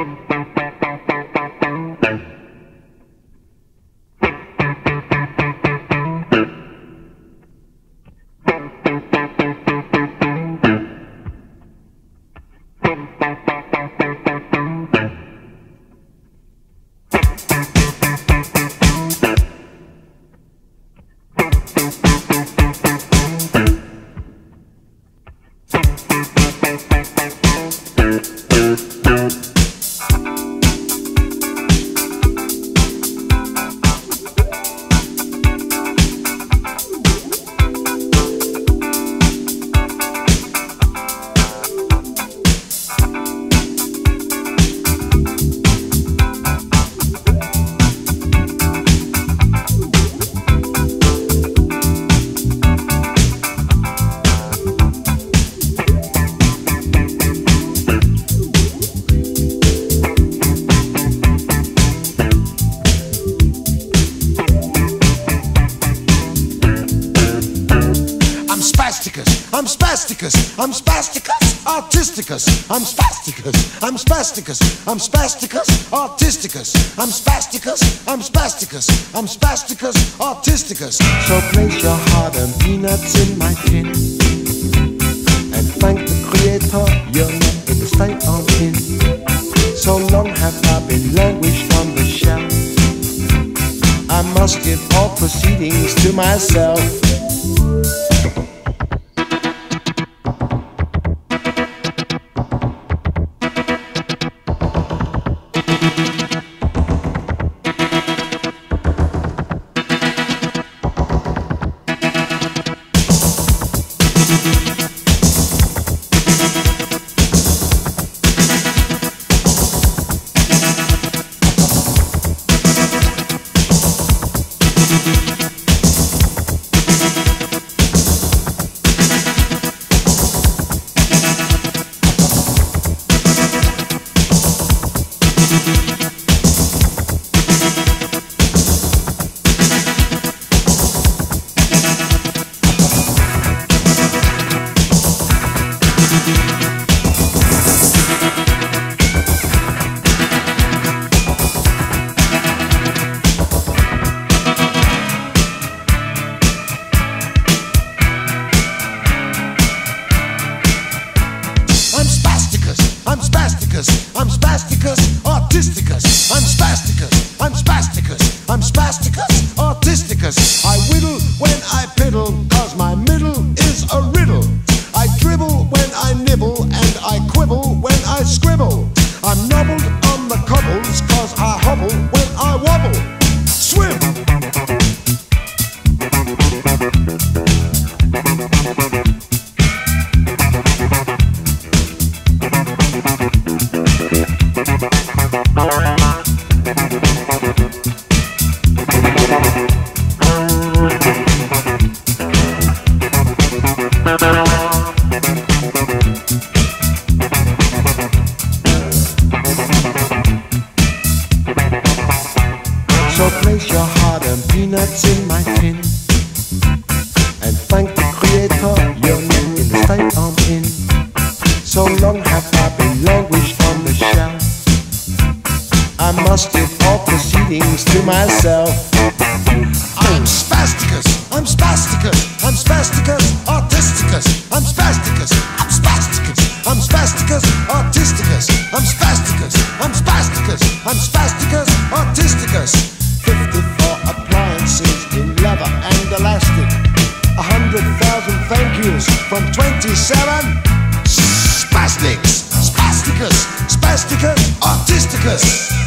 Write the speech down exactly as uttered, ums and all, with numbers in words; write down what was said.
I'm spasticus, I'm spasticus, autisticus, I'm spasticus, I'm spasticus, I'm spasticus, autisticus, I'm spasticus, I'm spasticus, I'm spasticus, autisticus. So place your heart-earned peanuts in my tin and thank the Creator you're not in the state I'm in. So long have I been languished on the shelf, I must give all proceedings to myself. I'm spasticus, autisticus. I'm spasticus, I'm spasticus, I'm spasticus, autisticus. I whittle when I piddle, cause my middle is a riddle. I dribble when I nibble, and I quibble when I scribble. I'm nobbled on the cobbles, cause I hobble when I wobble. Swim! So place your heart-earned peanuts in my tin and thank the Creator you're not in the state I'm in. So long have I been languished on the shelf, I must give all proceedings to myself. I'm spasticus, I'm spasticus, I'm spasticus, autisticus. I'm spasticus, I'm spasticus, I'm spasticus, autisticus. I'm spasticus, I'm spasticus, I'm spasticus, autisticus. Fifty-four appliances in leather and elastic, a hundred thousand thank yous From twenty-seven spastics, spasticus, spasticus, autisticus.